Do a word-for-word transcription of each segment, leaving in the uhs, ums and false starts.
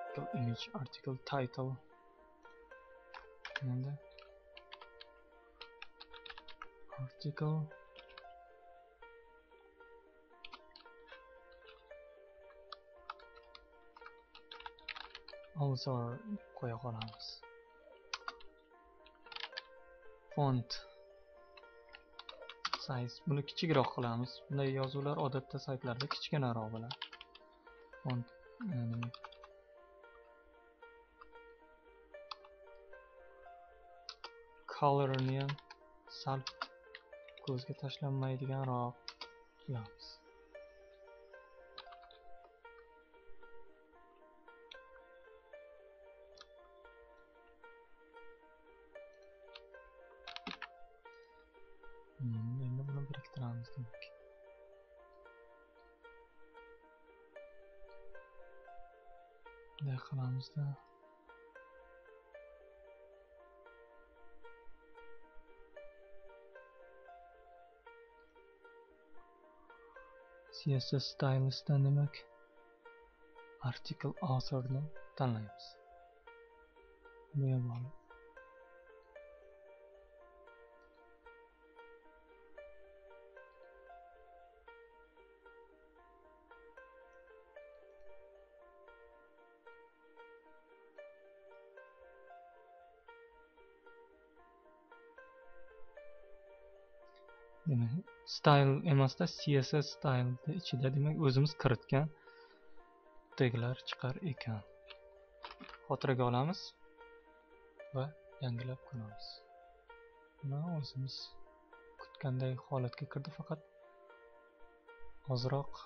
article image, article title. Endi article author qo'ya qolamiz. Font size buni kichikroq qilamiz. Bunday yozuvlar odatda saytlarda kichkinaroq bo'ladi. Font nima? Colorni ham sal ko'zga tashlanmaydiganroq qilamiz. Hmm, endi buni biriktiramiz demak. Bunday qilamizda C S S stylistdan demak article authorni tanlaymiz. Bu ham bor. Demak, style emasda C S S style ichida demak o'zimiz kiritgan taglar chiqar ekan. Xotiraga olamiz va yangilab ko'ramiz. Mana o'zimiz kutganday holatga kirdi, faqat ozroq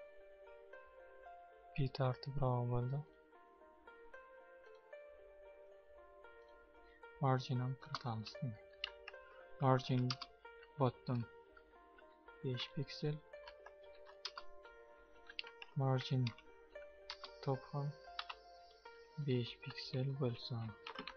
betartibroq bo'ldi. Margin ham kiritamiz demak. Margin bottom besh piksel, margin top ham besh piksel bo'lsin.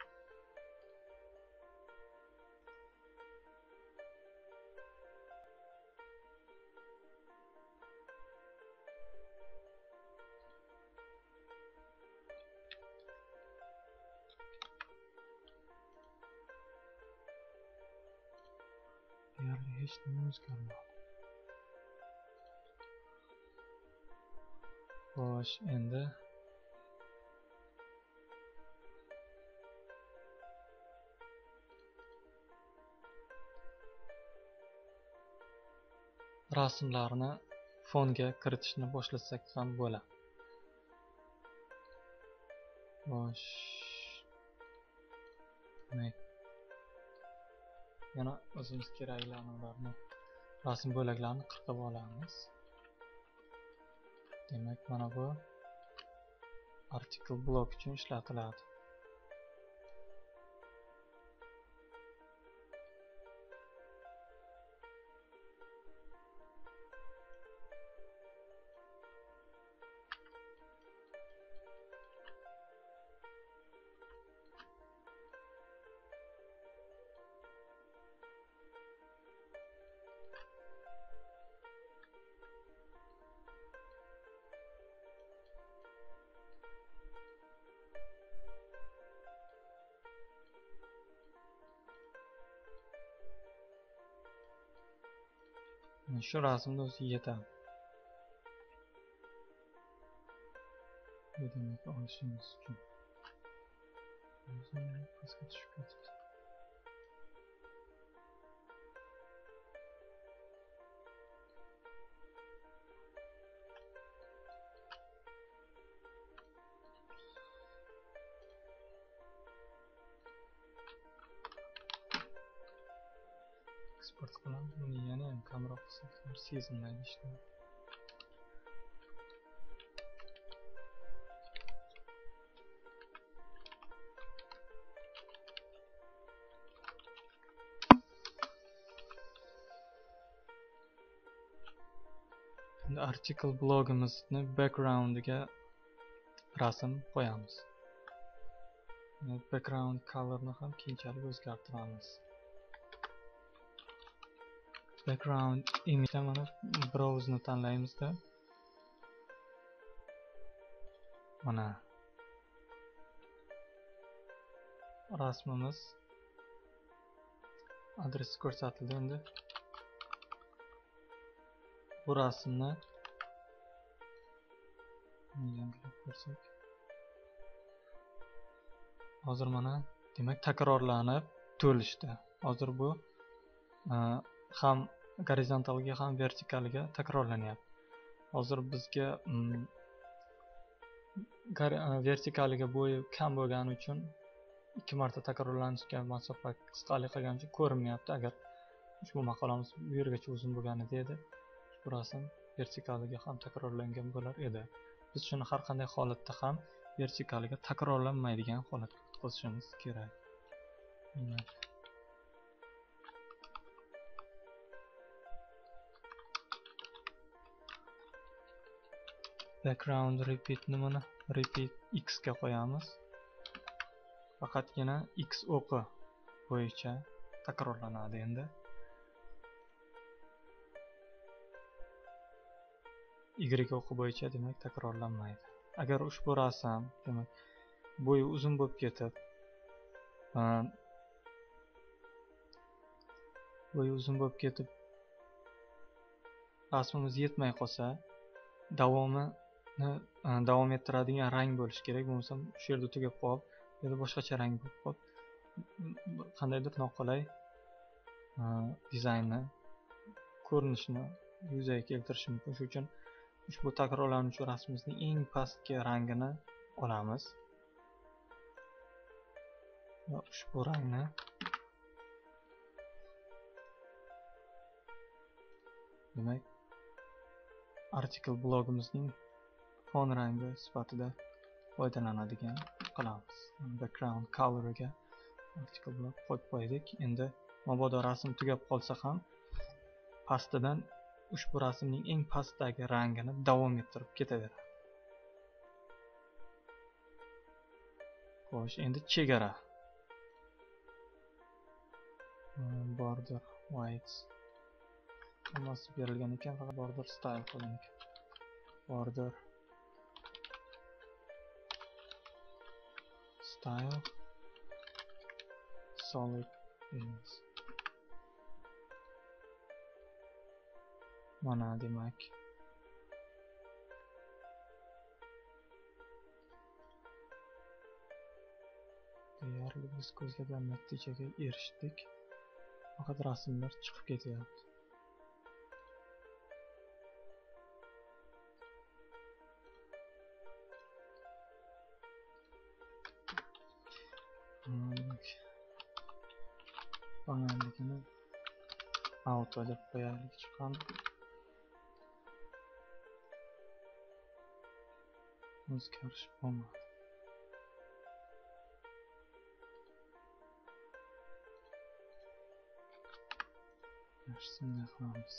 Deyarli hech nima o'zgarmadi. Xo'sh, endi rasmlarni fonga kiritishni boshlasak ham bo'ladi. Xo'sh. Demak, yana o'zimiz keraklarni ularni rasm bo'laklarini qirqib olamiz. Demak, mana bu article block uchun ishlatiladi. Shu rasmda o'zi yetadi. Bu demak olishimiz uchun. O'zini pastga tushib ketdi. Eksport qilamiz. Buni yana ham kamroq qilsak sezilmaydi ishlar. Endi article blogimizni background'iga rasm qo'yamiz. Background colorni ham keyinchalik o'zgartiramiz. Background image mana browserni tanlaymizda. Mana rasmimiz adresi ko'rsatildi. Endi bu rasmni yangilab ko'rsak, hozir mana demak takrorlanib to'lishdi. Hozir bu ham gorizontalga ham vertikalga takrorlanyapti. Hozir bizga vertikaliga bo'yi kam bo'lgani uchun ikki marta takrorlanishga masofa qisqalik qilgani uchun ko'rinmayapti. Agar ushbu maqolamiz bu yergacha uzun bo'lganida edi, ushbu rasm vertikaliga ham takrorlangan bo'lar edi. Biz shuni har qanday holatda ham vertikaliga takrorlanmaydigan holatga qilishimiz kerak. Background repeat nimani? Repeat x ga qo'yamiz. Faqatgina x o'qi bo'yicha takrorlanadi endi. Y o'qi bo'yicha demak takrorlanmaydi. Agar ushbu rasm demak bo'yi uzun bo'lib ketib, bo'yi uzun bo'lib ketib rasmimiz yetmay qolsa, davomi davom ettiradigan rang bo'lishi kerak. Bo'lmasa shu yerda tugab qolib, yoki boshqacha rang bo'lib qolib, qandaydir noqulay dizaynni, ko'rinishni yuzaga keltirishi mumkin. Shuning uchun ushbu takrorlanuvchi rasmimizning eng pastki rangini olamiz va ushbu rangni demak artikel blogimizning fon rangi sifatida foydalanadigan qilamiz. Background color'iga artikel blog qo'yib qo'ydik. Endi mabodo rasm tugab qolsa ham pastidan ushbu rasmning eng pastdagi rangini davom ettirib ketaveradi. Xo'sh, endi chegara. Border white hammasi berilgan ekan, faqat border style qolgan ekan. Border style solid deymiz. Mana demak deyarli biz ko'zlagan natijaga erishdik. Faqat rasmlar chiqib ketyapti. Balandligini auto deb qo'yaylik chiqqan. O'zgarish bo'lmadi. Shunday qilamiz.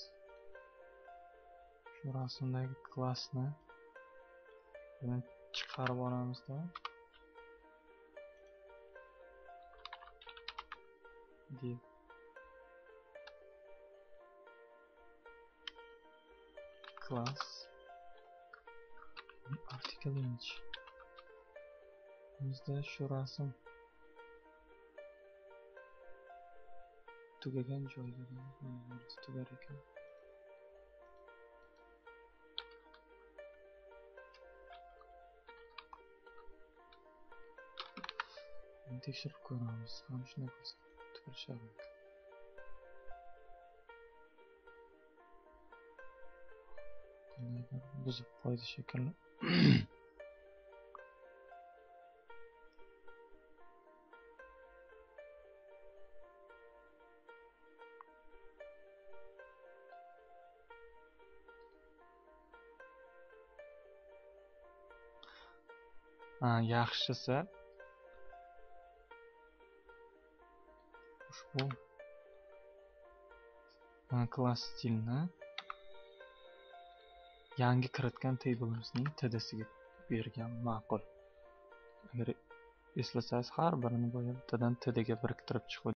Shu rasmdagi klassni chiqarib olamizda. Div class article image. Bizda shu rasm tugagan joyda tugar ekan. Tekshirib ko'ramiz. Ham shunday qilsa tugirishadi. Buzib qo'ydi shekilli. Ha, yaxshisi ushbu class stilni yangi kiritgan table'imizning tdsiga bergan ma'qul. Agar eslasangiz, har birini bo'yi bittadan tdga biriktirib chiqib